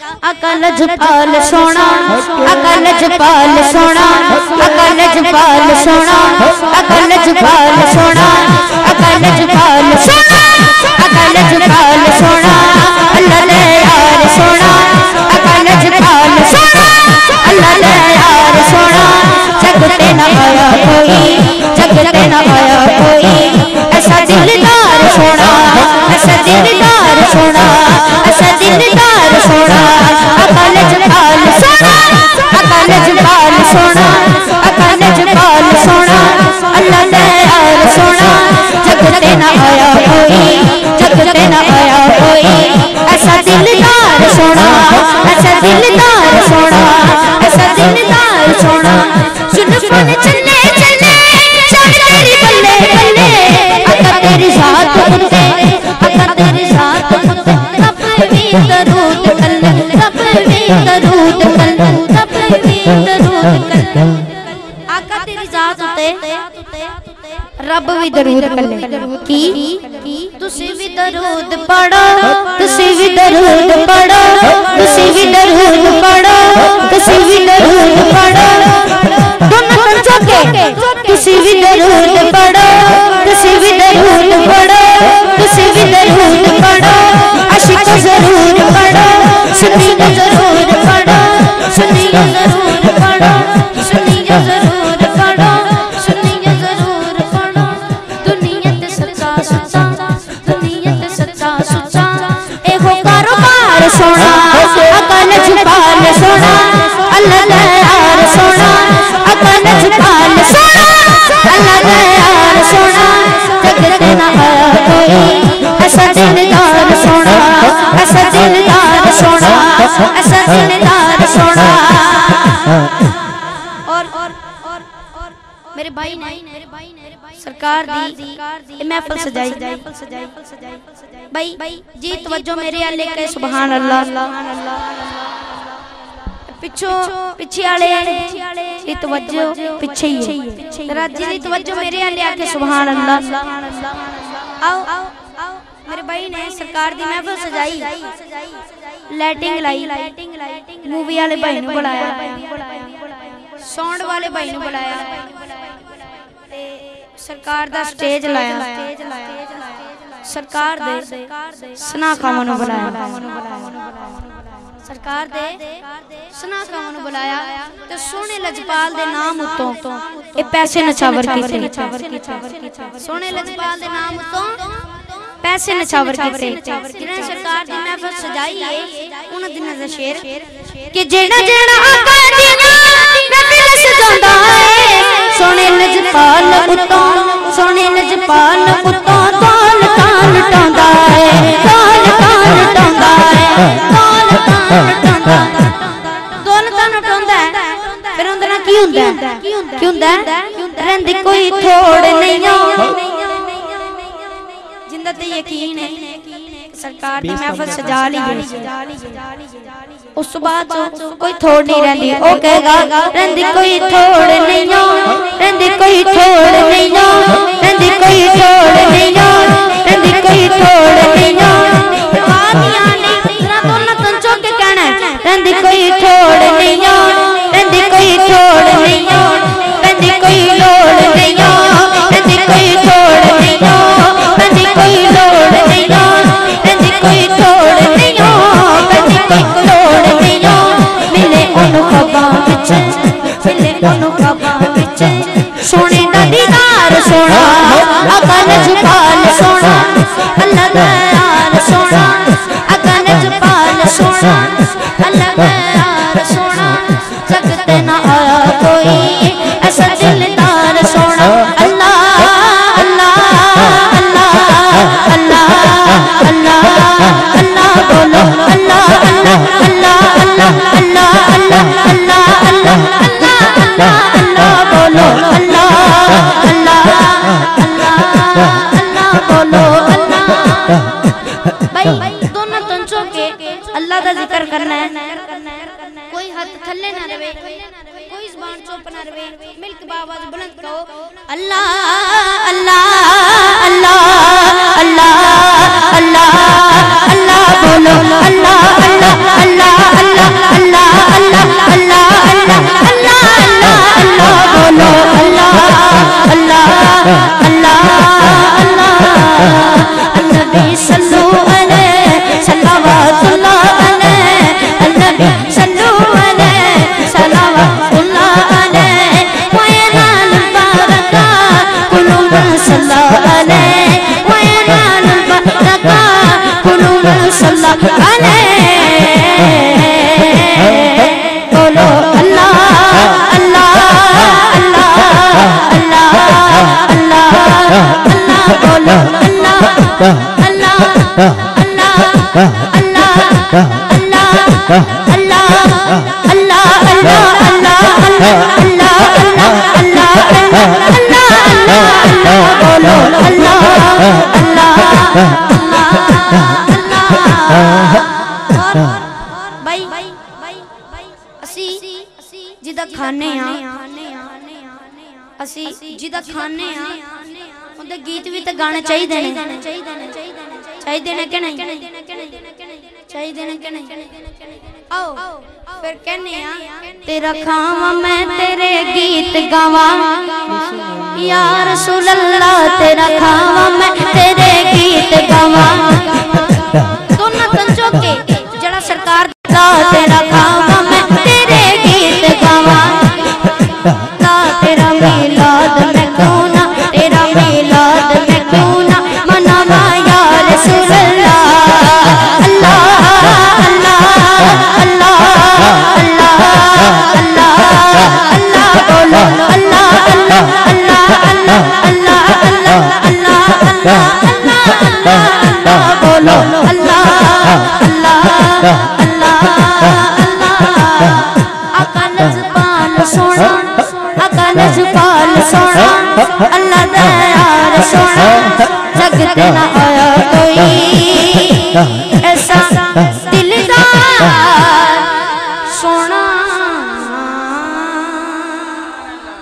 अकल जपाल सोना, अकल जपाल सोना, अकल जपाल सोना, अकल जपाल सोना, अकल जपाल सोना, अकल जपाल सोना, अल्लाह ले यार सोना, अकल जपाल सोना, अल्लाह ले यार सोना। जगते न आया कोई, जगते न आया कोई ऐसा दिलदार सोना, ऐसा दिलदार सोना, ऐसा दिलदार सोना। अकल जपाल सोना, अकल जपाल सोना, अकल जपाल सोना, अल्लाह ले यार सोना। जगते न आया कोई, जगते न आया कोई ऐसा दिलदार सोना, ऐसा दिलदार सोना, ऐसा दिलदार सोना। सुन फन चले चले शान तेरी बल्ले बल्ले, अका तेरी जात कुत्ते, अका तेरी जात कुत्ते। रब भी दरूद कल, रब भी दरूद कल, रब भी दरूद कल। आका तेरी जात उते रब भी दरूद कले की तुसी भी दरूद पढ़ो, तुसी भी दरूद पढ़ो, तुसी भी दरूद पढ़ो, तुसी भी दरूद पढ़ो। दोनों तंजों के तुसी भी दरूद पढ़ो, तुसी भी दरूद पढ़ो, तुसी भी दरूद पढ़ो। आशिक जरूर पढ़ो, सुन्नी जरूर पढ़ो, सुन्नी जरूर पढ़ो, सुन्नी जरूर पढ़ो, सुन्नी जरूर पढ़ो। दुनिया ते सच्चा सुच्चा, दुनिया ते सच्चा सुच्चा एहो कारोबार सोना। अकल जपाल सोना, अल्लाह ले यार सोना, अकल जपाल सोना, अल्लाह ले यार सोना। जगते न आया कोई ऐसा दिलदार सोना, ऐसा दिलदार सोना, ऐसा दिलदार सोना। और मेरे भाई ने सरकार दी महफिल सजाई भाई जी। तवज्जो मेरे आले के सुभान अल्लाह। पिछे वाले की तवज्जो पिछे ही है, राजी दी तवज्जो मेरे आले आके सुभान अल्लाह। आओ मेरे भाई ने सरकार दी महफिल सजाई, लाइटिंग लाई, मूवी वाले भाई ने बुलाया, साउंड वाले भाई ने बुलाया, सरकार दा स्टेज लाया, सरकार दे सना खावां नूं बुलाया, सरकार दे सना खावां नूं बुलाया ते सोने लजपाल दे नाम उत्तों ए पैसे नछावर कीते। सोने लजपाल दे नाम उत्तों पैसे नछावर कीते। जिन्हें सरकार दी महफिल सजाई है उन्हां दिनां दा शेर कि जेड़ा जेड़ा आका दी महफिल सजांदा है सोने लजपाल उत्तों, सोने लजपाल उत्तों ताल ताल टांदा है, ताल ताल टांदा है, ताल ताल टांदा। दोन ताल टांदा है फिर उंदे नाल की हुंदा है, की हुंदा है रहिंदी कोई थोड़ नहीं जिंदा ते यकीन है सरकार दी महफिल सजा ली है। उस बाद कोई थोड़ नहीं रहिंदी, ओ कहेगा रहिंदी कोई थोड़ नहीं, रहिंदी कोई थोड़ नहीं, रहिंदी कोई थोड़ नहीं, रहिंदी कोई थोड़ नहीं। वादियां ने तेरा दोनों तंजों के कहना रहिंदी कोई थोड़ नहीं, रहिंदी कोई थोड़ नहीं, रहिंदी कोई लोड़ नहीं, रहिंदी कोई थोड़ नहीं, रहिंदी कोई लोड़ नहीं, रहिंदी कोई थोड़ नहीं, रहिंदी कोई लोड़ नहीं। मिले ओनू खबां विच, मिले ओनू खबां विच सोने दा दीदार सोना। अकल जपाल सोना, अल्लाह दा यार सोना, अकल जपाल सोना, अल्लाह दा यार सोना। जगते न आया कोई ऐसा दिलदार सोना। अल्लाह अल्लाह अल्लाह अल्लाह अल्लाह अल्लाह बोलो अल्लाह अल्लाह अल्लाह अल्लाह अल्लाह अल्लाह अल्लाह अल्लाह अल्लाह अल्लाह बोलो अल्लाह अल्लाह अल्लाह अल्लाह बोलो अल्लाह। भाई दोनों तंजों के अल्लाह दा जिक्र करना है, कोई हाथ थल्ले ना रहे, कोई ज़बान चुप ना रहे, मिल के आवाज बुलंद करो अल्लाह अल्लाह अल्लाह अल्लाह अल्लाह अल्लाह बोलो अल्लाह अल्लाह अल्लाह जिदा खाने असी जिदा खाने उनके गीत भी तो गाने चाहिए कि नहीं आओ फिर कहने तेरा खावा मैं तेरे गीत गावा या रसूल अल्लाह तेरा खावा मैं तेरे गीत गावा दोनों तंजो के जड़ा सरकार तेरा खावा मैं तेरे गीत गावा तेरा मिलाद में क्यों ना तेरा मिलाद में क्यों ना मनावा या रसूल अल्लाह अल्लाह अल्लाह अल्लाह अल्लाह अल्लाह बोलो अल्लाह अल्लाह अल्लाह अल्लाह अल्लाह अल्लाह अल्लाह बोलो अल्लाह अल्लाह अल्लाह अकल जुबान सोना अकल जुबान सोना अल्लाह दयार सोना जगत न आया कोई ऐसा